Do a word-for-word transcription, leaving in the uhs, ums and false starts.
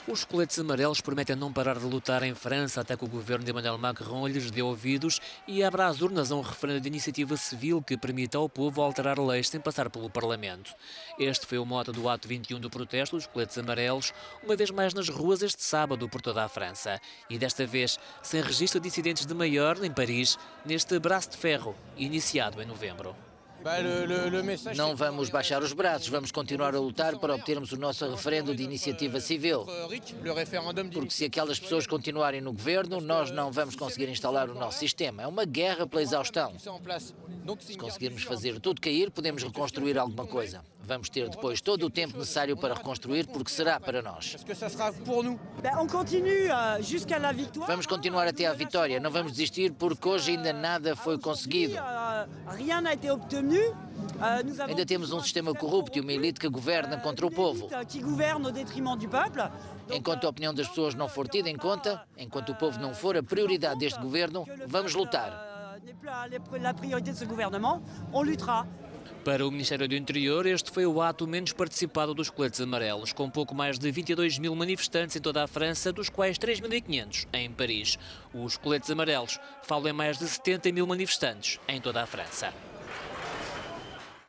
Os coletes amarelos prometem não parar de lutar em França até que o governo de Emmanuel Macron lhes dê ouvidos e abra as urnas a um referendo de iniciativa civil que permita ao povo alterar leis sem passar pelo Parlamento. Este foi o mote do ato vinte e um do protesto dos coletes amarelos, uma vez mais nas ruas este sábado por toda a França. E desta vez sem registro de incidentes de maior em Paris, neste braço de ferro, iniciado em novembro. Não vamos baixar os braços, vamos continuar a lutar para obtermos o nosso referendo de iniciativa civil. Porque se aquelas pessoas continuarem no governo, nós não vamos conseguir instalar o nosso sistema. É uma guerra pela exaustão. Se conseguirmos fazer tudo cair, podemos reconstruir alguma coisa. Vamos ter depois todo o tempo necessário para reconstruir, porque será para nós. Vamos continuar até à vitória, não vamos desistir, porque hoje ainda nada foi conseguido. Ainda temos um sistema corrupto e uma elite que governa contra o povo. Enquanto a opinião das pessoas não for tida em conta, enquanto o povo não for a prioridade deste governo, vamos lutar. Para o Ministério do Interior, este foi o ato menos participado dos coletes amarelos, com pouco mais de vinte e dois mil manifestantes em toda a França, dos quais três mil e quinhentos em Paris. Os coletes amarelos falam em mais de setenta mil manifestantes em toda a França.